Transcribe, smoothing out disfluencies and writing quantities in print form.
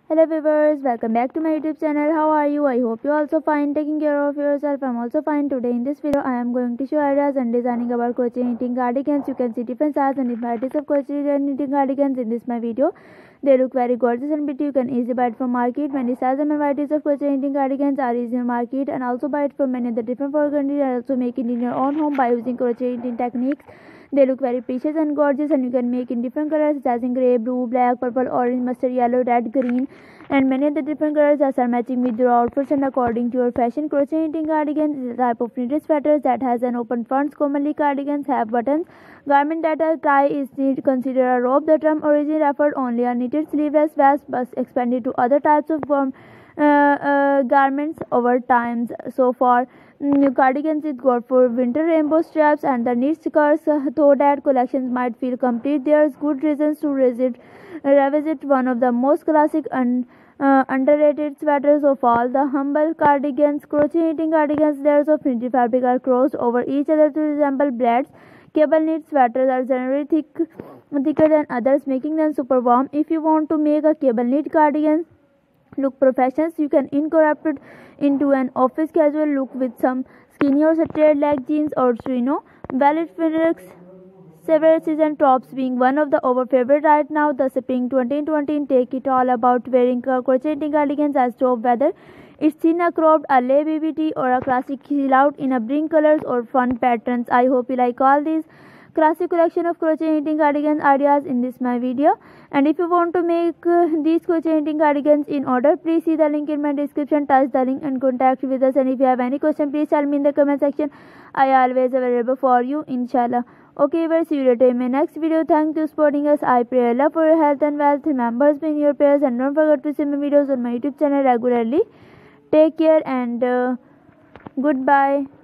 Hello viewers, welcome back to my YouTube channel. How are you? I hope you also fine, taking care of yourself. I'm also fine. Today in this video I am going to show ideas and designing about crochet knitting cardigans. You can see different styles and varieties of crochet and knitting cardigans in this my video. They look very gorgeous and pretty. You can easily buy it from market. Many styles and varieties of crochet knitting cardigans are easy in market, and also buy it from many other different foreign countries, and also make it in your own home by using crochet knitting techniques. They look very precious and gorgeous, and you can make in different colors such as in grey, blue, black, purple, orange, mustard yellow, red, green, and many other different colors that are matching with your outfits and according to your fashion. Crochet knitting cardigans is a type of knitted sweaters that has an open front. Commonly cardigans have buttons. Garment that are tie is considered a robe. The term originally referred only a knitted sleeveless vest but expanded to other types of garments over times. So far, cardigans is good for winter. Rainbow straps and the knit skirts, though that collections might feel complete, there's good reasons to revisit one of the most classic and underrated sweaters of all, the humble cardigans. Crochet knitting cardigans, layers of knitted fabric are crossed over each other to resemble blades. Cable knit sweaters are generally thicker than others, making them super warm. If you want to make a cable knit cardigan look professional, you can incorporate into an office casual look with some skinny or straight leg jeans or chino. Valid fabrics, several season tops being one of the over favorite right now. The spring 2020 take it all about wearing crochet knitting cardigans as top weather. It's in a cropped, a lay BBT, or a classic silhouette in a bring colors or fun patterns. I hope you like all these classic collection of crochet knitting cardigan ideas in this my video. And if you want to make these crochet knitting cardigans in order, please see the link in my description. Touch the link and contact with us. And if you have any question, please tell me in the comment section. I always available for you, inshallah. Okay, we'll see you later in my next video. Thanks for supporting us. I pray Allah for your health and wealth. Remember us in your prayers, and don't forget to see my videos on my YouTube channel regularly. Take care and goodbye.